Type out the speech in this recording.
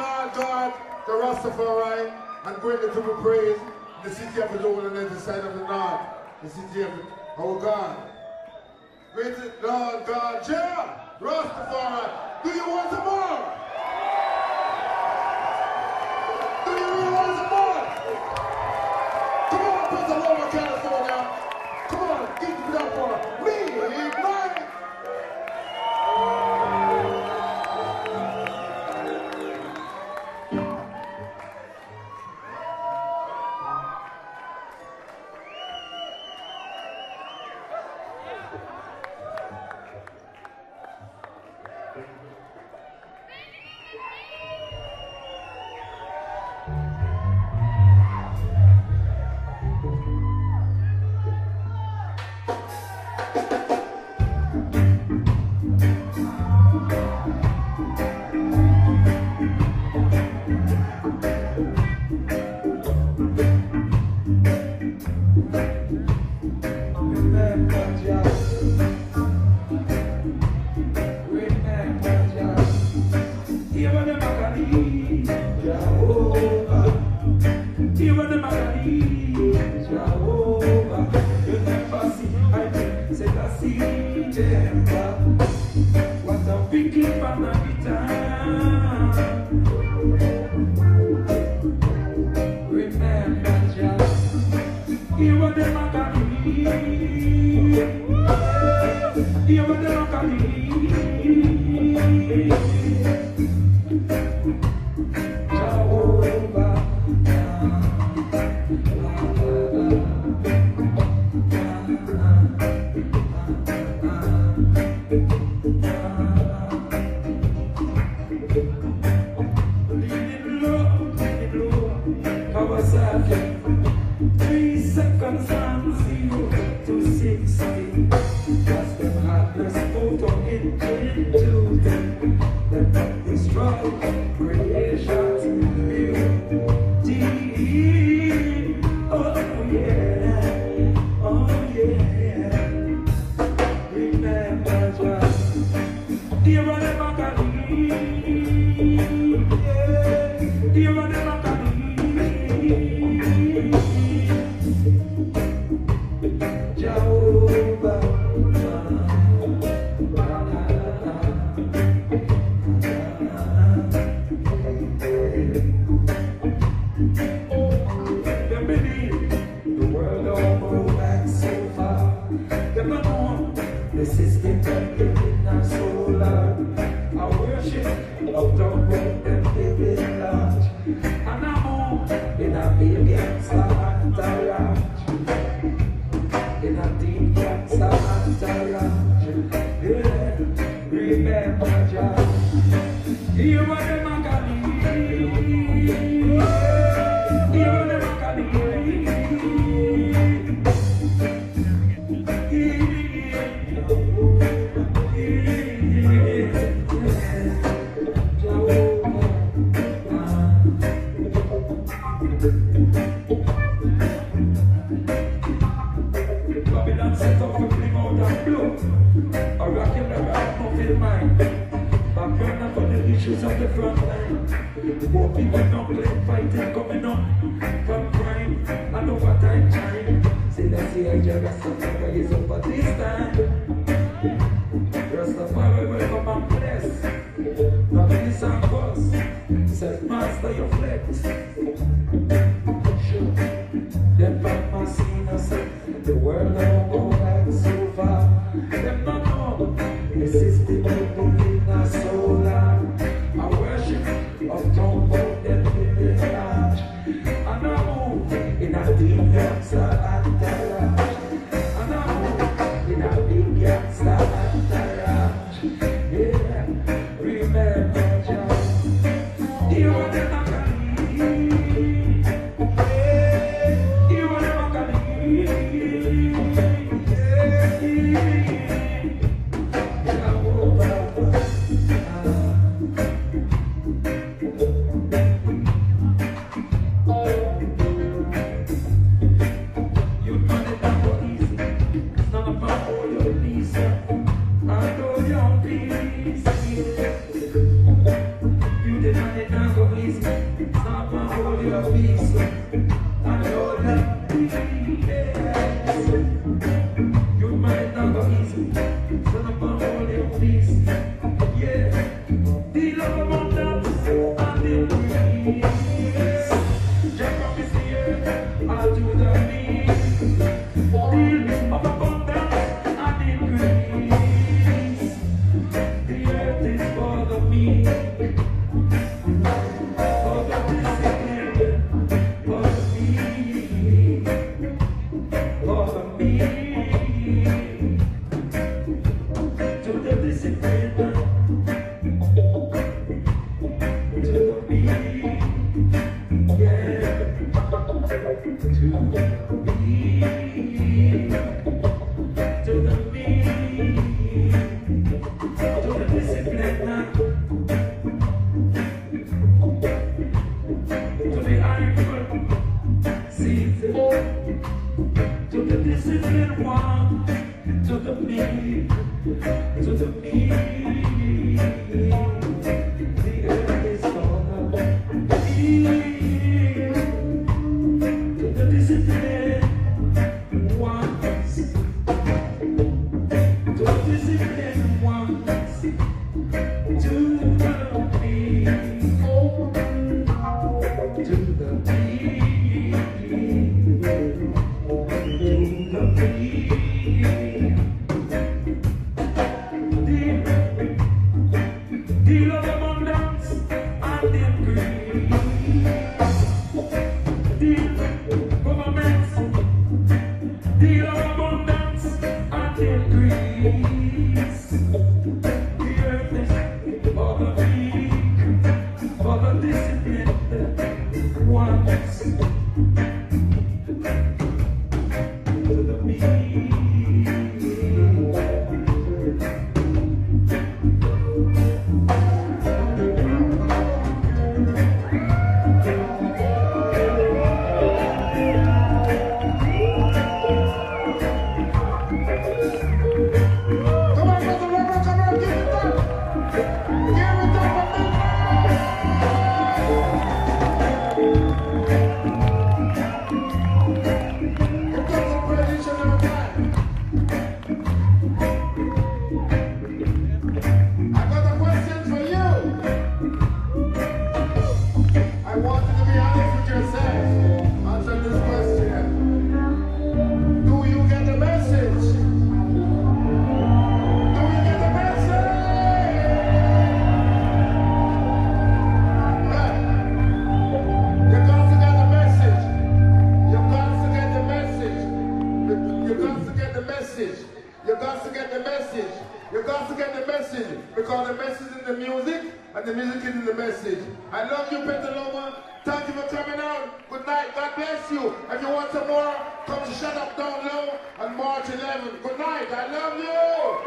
Lord God, the Rastafari, and greatly to be praised in the city of the Lord and the side of the north, the city of our God. Great Lord God, Jah, Rastafari, do you want some more? Do you really want some more? Come on, Pensacola, California. Come on, give it up for me, Mike. You are the easy. Stop and hold your peace. And hold your peace. You might not go easy. Stop and hold your peace. Yeah. The love among them and the peace. Jump up is the earth. I'll do the peace. Deal of abundance and increase. The earth is for the meek, for the disciplined, for the meek, for the meek, to the disciplined, to the meek, yeah, to the meek. To the meek, to the disciplined, to the iron season, to the disciplined one, to the meek, to the meek. The earth is for the meek, to the disciplined ones. To the disciplined ones, to the meek, to the meek, to the meek. Deal of abundance and increase. Deal governments. Deal of abundance and increase. The earth is for the meek, for the disciplined ones. To the meek. Because the message is in the music and the music is in the message. I love you, Petaluma. Thank you for coming out. Good night. God bless you. If you want some more, come to Shut Up Down Low on March 11th. Good night. I love you.